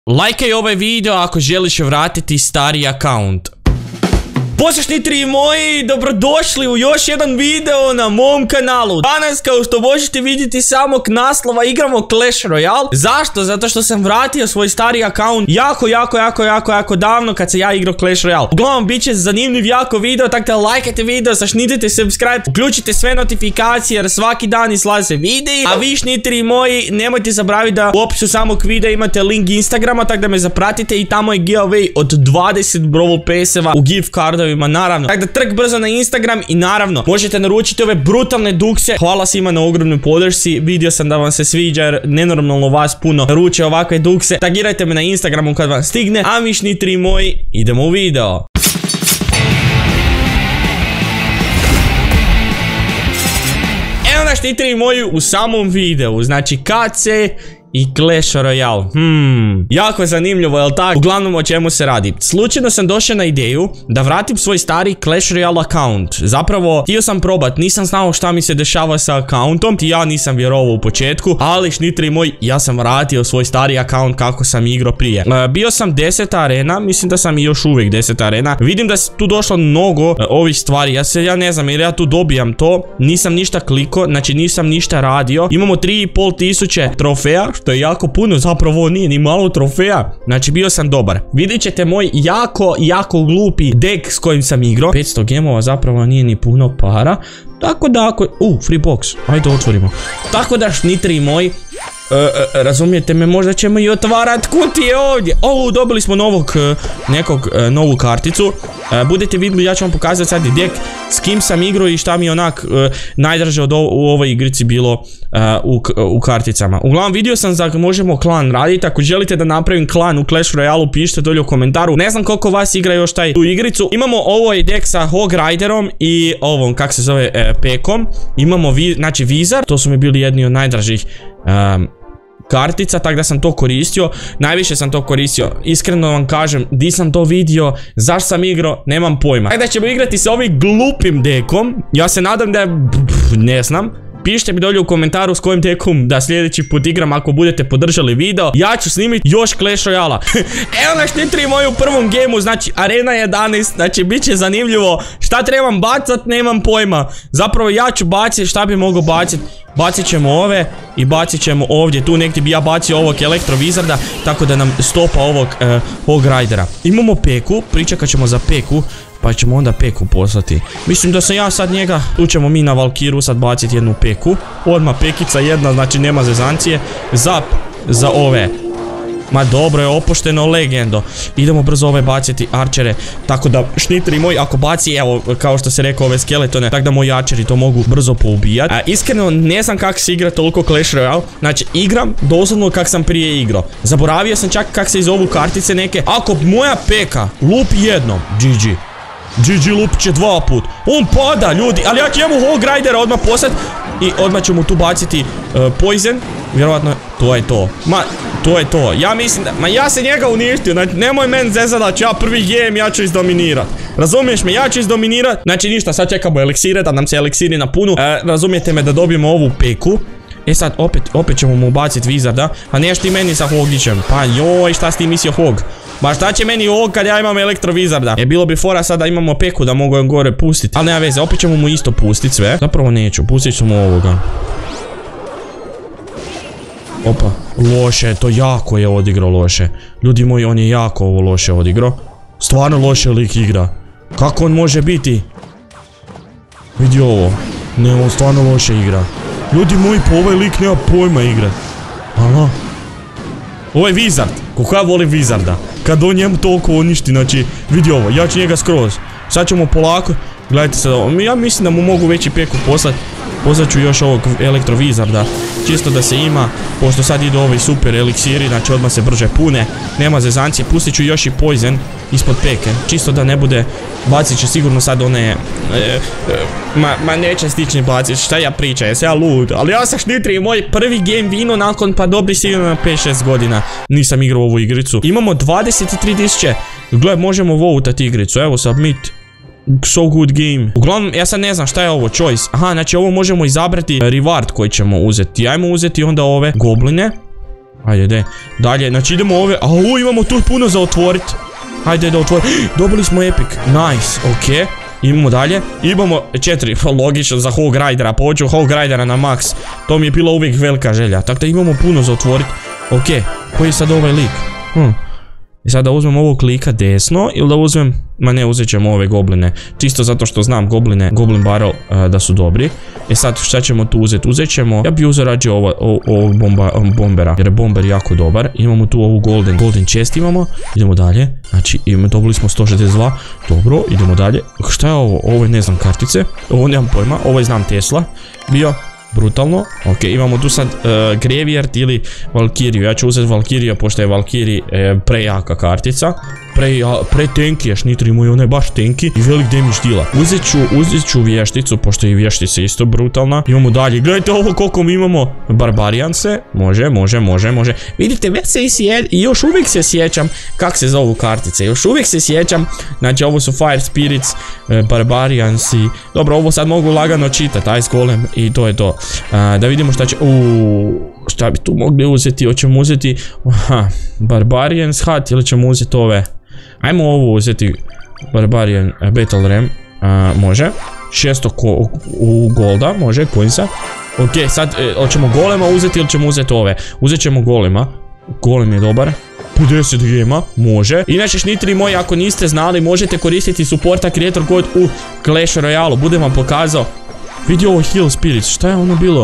Lajkaj ovaj video ako želiš vratiti stari account. Pozdrav šnitri moji, dobrodošli u još jedan video na mom kanalu. Danas, kao što možete vidjeti samog naslova, igramo Clash Royale. Zašto? Zato što sam vratio svoj stari account jako davno kad se ja igrao Clash Royale. Uglavnom, bit će zanimljiv jako video, tako da lajkajte video, sašnitite subscribe, uključite sve notifikacije jer svaki dan izlaze videi. A vi šnitri moji, nemojte zaboraviti da u opisu samog videa imate link Instagrama, tako da me zapratite i tamo je giveaway od 20 Brawl Passeva u gift cardovima. Naravno, tako da trk brzo na Instagram i naravno možete naručiti ove brutalne dukse. Hvala svima na ogromnoj podršci, vidio sam da vam se sviđa jer nenormalno vas puno naruče ovakve dukse. Tagirajte me na Instagramu kad vam stigne, a mi šnitri moji idemo u video. Evo nas šnitri moji u samom videu, znači KC i Clash Royale. Jako zanimljivo, jel tako? Uglavnom, o čemu se radi? Slučajno sam došao na ideju da vratim svoj stari Clash Royale account. Zapravo, htio sam probat, nisam znao šta mi se dešava sa accountom. Ja nisam vjerovao u početku, ali šnitri moj, ja sam vratio svoj stari account kako sam igrao prije. Bio sam 10. arena, mislim da sam i još uvijek 10. arena. Vidim da se tu došlo mnogo ovih stvari. Ja ne znam, jer ja tu dobijam to. Nisam ništa kliko, znači nisam ništa radio. Imamo 3500 trofeja, što je jako puno, zapravo nije ni malo trofeja. Znači bio sam dobar. Vidjet ćete moj jako glupi dek s kojim sam igrao. 500 gemova zapravo nije ni puno para. Tako da ako... free box, ajde otvorimo. Tako da šnitri moji, razumijete me, možda ćemo i otvarat kutije ovdje. Dobili smo novu karticu. Budete vidjeli, ja ću vam pokazati sad i dek s kim sam igrao i šta mi je onak najdraže u ovoj igrici bilo u karticama. Uglavnom, vidio sam da možemo klan raditi. Ako želite da napravim klan u Clash Royale, pišite dolje u komentaru. Ne znam koliko vas igra još tu igricu. Imamo ovaj dek sa Hog Riderom i ovom, kak se zove, Pekom. Imamo, znači, Wizard. To su mi bili jedni od najdražih kartica, tako da sam to koristio. Najviše sam to koristio. Iskreno vam kažem, di sam to vidio, zašto sam igrao, nemam pojma. Tako da ćemo igrati sa ovim glupim dekom. Ja se nadam da je... ne znam. Pišite mi dolje u komentaru s kojim dekom da sljedeći put igram ako budete podržali video. Ja ću snimiti još Clash Royale. Evo nas šnitri moji u prvom gemu, znači arena 11, znači bit će zanimljivo. Šta trebam bacat, nemam pojma. Zapravo ja ću baciti, šta bi mogao baciti? Bacit ćemo ove i bacit ćemo ovdje. Tu negdje bi ja bacio ovog Elektro Wizarda, tako da nam stopa ovog Hog Ridera. Imamo Peku, pričekat ćemo za Peku, pa ćemo onda Peku poslati. Mislim da sam ja sad njega, tu ćemo mi na Valkiru sad baciti jednu Peku. Odmah Pekica jedna, znači nema zezancije. Zap za ove. Ma dobro je, opušteno, legendo. Idemo brzo ove baciti arčere. Tako da šnitri moji, ako baci, evo, kao što se rekao, ove skeletone, tako da moji arčeri to mogu brzo poubijati. Iskreno ne znam kako se igra toliko Clash Royale. Znači igram doslovno kak sam prije igrao. Zaboravio sam čak kak se iz ovu kartice neke. Ako moja Peka lupi jednom, GG lup će 2 put. On pada, ljudi, ali ja ću njemu Hog Ridera odmah poslati i odmah ću mu tu baciti poison. Vjerovatno, to je to. To je to. Ja mislim da... ja se njega uništio. Znači, nemoj meni zezat da ću ja prvi game, ja ću izdominirat. Razumiješ me? Ja ću izdominirat. Znači, ništa, sad čekamo eliksire, da nam se eliksiri napunu. Razumijete me, da dobijemo ovu Peku. Sad, opet ćemo mu baciti Wizarda. A neš ti meni sa Hogićem. Pa joj, šta si ti mislio Hog? Ba šta će meni Hog kad ja imam Elektro Wizarda? Bilo bi fora sad da imamo Peku da mogu gore pustiti. Ali nema veze, opet ćemo mu isto pustiti sve. Zapravo neću, pustit ću mu ovoga. Opa, loše, to jako je odigrao loše. Ljudi moji, on je jako ovo loše odigrao. Stvarno loše lik igra. Kako on može biti? Vidi ovo. Ne, on stvarno loše igra. Ljudi moji, po ovaj lik nema pojma igrat. Ala. Ovo je Wizard. Kako ja volim Wizarda. Kad on njemu toliko uništi, znači, vidi ovo, ja ću njega skroz. Sad ćemo polako, gledajte sad ovo. Ja mislim da mu mogu veći Peku poslati. Poslat ću još ovog Elektro Wizarda, čisto da se ima, pošto sad idu ovi super eliksiri, znači odmah se brže pune, nema zezancije. Pustit ću još i poison ispod Peke, čisto da ne bude, bacit će sigurno sad one, ma neće stići bacit, šta ja pričam, jesam ja lud, ali ja sam šnitri moj prvi game vino nakon pa dobri sigurno na 5-6 godina nisam igrao ovu igricu. Imamo 23.000, gledaj, možemo votati igricu, evo submit. So good game. Uglavnom, ja sad ne znam šta je ovo, choice. Aha, znači ovo možemo izabrati reward koji ćemo uzeti. Ajmo uzeti onda ove gobline. Ajde, dalje, znači idemo ove, au, imamo tu puno za otvorit. Ajde da otvorim, dobili smo epic, nice, okej. Imamo dalje, imamo 4, logično za Hog Ridera, pohoću Hog Ridera na max. To mi je bila uvijek velika želja, tako da imamo puno za otvorit. Okej, koji je sad ovaj lik? I sad da uzmem ovog klika desno ili da uzmem, ma ne, uzet ćemo ove gobline. Čisto zato što znam gobline, goblin barrel da su dobri. E sad šta ćemo tu uzeti? Uzet ćemo, ja bi uzeo rađe ovog bombera, jer je bomber jako dobar. Imamo tu ovu golden chest imamo. Idemo dalje, znači dobili smo 162. Dobro, idemo dalje. Šta je ovo? Ovo je ne znam kartice, ovo nemam pojma, ovo je znam Tesla bio. Brutalno, ok, imamo tu sad Graveyard ili Valkyriju, ja ću uzeti Valkyrija pošto je Valkyrie prejaka kartica, pre tanki je šnitri moj, ona je baš tanki i velik damage deala. Uzet ću vješticu pošto je vještica isto brutalna, imamo dalje, gledajte ovo koliko mi imamo Barbarianse, može, vidite već se i još uvijek se sjećam kak se zovu kartice, još uvijek se sjećam, znači ovo su Fire Spirits, Barbariansi, dobro ovo sad mogu lagano čitati, Ice Golem i to je to. Da vidimo šta će, šta bi tu mogli uzeti, hoćemo uzeti Barbarian's Hat ili ćemo uzeti ove, ajmo ovo uzeti, Barbarian Battle Ram, može, 600 u golda, može, coinsa, ok, sad hoćemo golema uzeti ili ćemo uzeti ove, uzet ćemo golema, golem je dobar, 50 gema, može. Inače šnitri moji, ako niste znali, možete koristiti supporta creator code u Clash Royale, budem vam pokazao. Vidi ovo Heal Spirits, šta je ono bilo?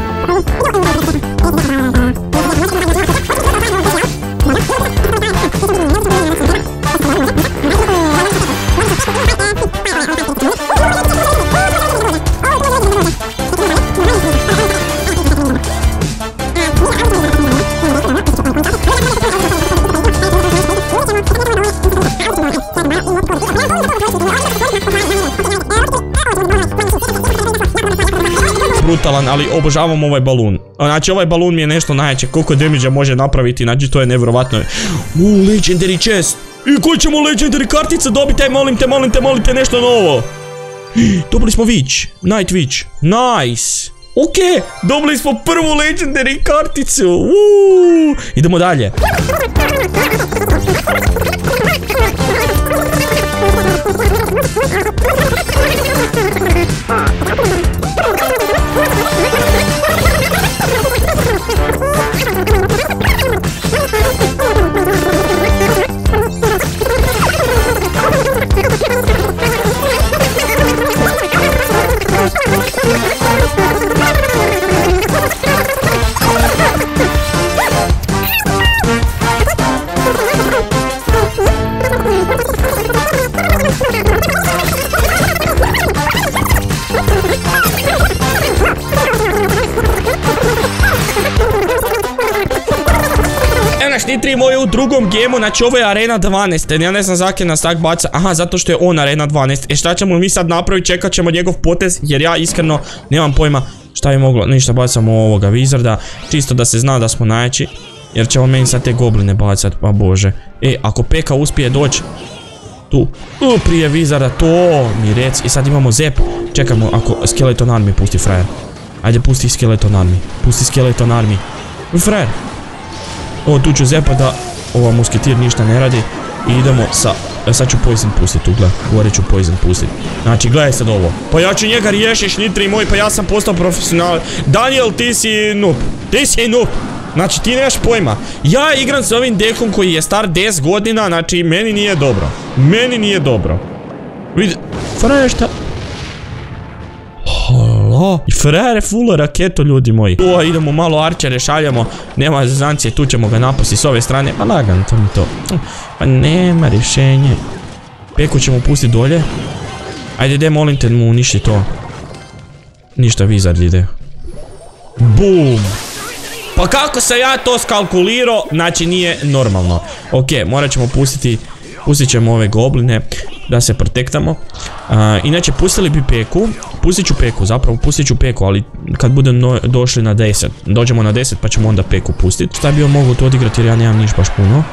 Brutalan, ali obožavam ovaj balun. Znači ovaj balun mi je nešto najjače, koliko damage može napraviti, znači to je nevjerovatno. Legendary chest. I koji ćemo legendary kartice dobiti, aj molim te nešto novo. Dobili smo Witch, Night Witch, nice. Ok, dobili smo prvu legendary karticu. Idemo dalje. Šnitri moji u drugom gemu, znači ovo je arena 12, ja ne znam zakaj nas tak baca, aha, zato što je on arena 12, šta ćemo mi sad napraviti, čekat ćemo njegov potez, jer ja iskreno nemam pojma šta je moglo, ništa, bacamo ovoga Wizarda, čisto da se zna da smo najjači, jer ćemo meni sad te gobline bacat, pa bože, ako Peka uspije doći tu, prije Wizarda, to mi rec, i sad imamo Zep, čekamo ako Skeleton Army pusti frajer, ajde pusti Skeleton Army, frajer. Tu ću zepa da ova musketir ništa ne radi. I idemo sa, sad ću poison pustit tu, gledaj, gore ću poison pustit. Znači gledaj sad ovo, pa ja ću njega riješiš nitri moj, pa ja sam postao profesional. Daniel, ti si noob, znači ti nemaš pojma. Ja igram s ovim dekom koji je star 10 godina, znači meni nije dobro. Vidi, frajer šta? I frajer je full raketo, ljudi moji. Idemo malo arčere, šaljamo. Nema zazancije, tu ćemo ga napasti s ove strane. Pa lagan, to mi to. Pa nema rješenje. Peku ćemo pustiti dolje. Ajde, molim te mu uništi to. Ništa, Wizard ide. Boom. Pa kako se ja to skalkulirao, znači nije normalno. Ok, morat ćemo pustiti. Pustit ćemo ove gobline da se protektamo. Inače pustili bi Peku. Pustit ću Peku, ali kad budemo došli na 10. Dođemo na 10 pa ćemo onda Peku pustiti. Šta bi on mogu to odigrati jer ja nemam niš baš puno.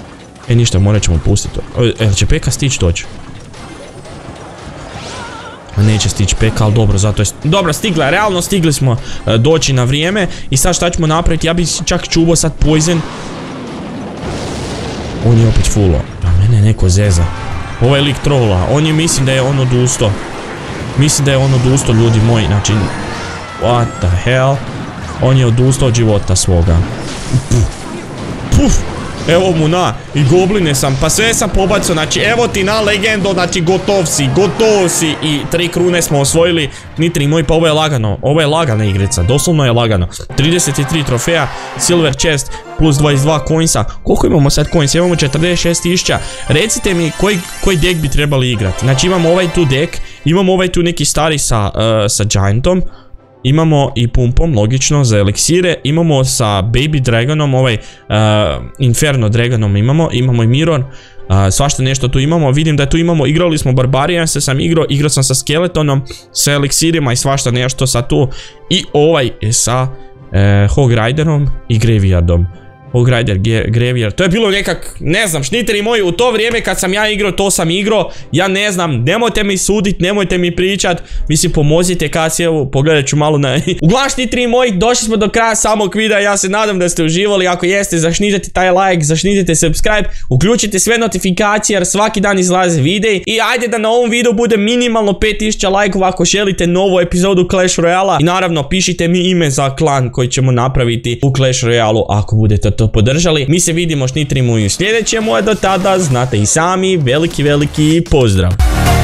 Ništa, morat ćemo pustiti to. Jel će Peka stići doći? Neće stići peka, ali dobro, zato je... Dobro, stigla, realno stigli smo doći na vrijeme. I sad šta ćemo napraviti? Ja bih čak čuvao sad poison. On je opet fullo. Pa mene neko zeza. Ovaj lik trolla. On je, mislim da je on odustao. Mislim da je on odustao, ljudi moji. Znači, what the hell? On je odustao od života svoga. Puf. Evo mu na, i gobline sam, pa sve sam pobacio, znači evo ti na legendo, znači gotov si i 3 krune smo osvojili, Nitri moj, pa ovo je lagano, ovo je lagana igrica, doslovno je lagano, 33 trofeja, silver chest, plus 22 coinsa, koliko imamo sad coinsa, imamo 46.000, recite mi koji deck bi trebali igrati, znači imamo ovaj tu deck, imamo ovaj tu neki stari sa Giantom, imamo i pumpom, logično, za eliksire. Imamo sa Baby Dragonom, ovaj Inferno Dragonom imamo i Mirror. Svašta nešto tu imamo. Vidim da tu imamo, igrali smo Barbarianse, igrao sam sa Skeletonom, sa eliksirima i svašta nešto sa tu. I ovaj sa Hog Riderom i Graveyardom. Hog Rider, Graveyard, to je bilo nekak, ne znam, šniteri moji, u to vrijeme kad sam ja igrao, to sam igrao, ja ne znam, nemojte mi sudit, nemojte mi pričat, mislim pomozite Kasijevu, pogledat ću malo na... Uglavnom šniteri moji, došli smo do kraja samog videa, ja se nadam da ste uživali, ako jeste, zašnitite taj like, zašnitite subscribe, uključite sve notifikacije jer svaki dan izlaze videi i ajde da na ovom videu bude minimalno 5000 lajkova ako želite novu epizodu Clash Royale i naravno pišite mi ime za klan koji ćemo napraviti u Clash Royale ako budete to podržali. Mi se vidimo šnitri moji u sljedećem, do tada znate i sami, veliki pozdrav.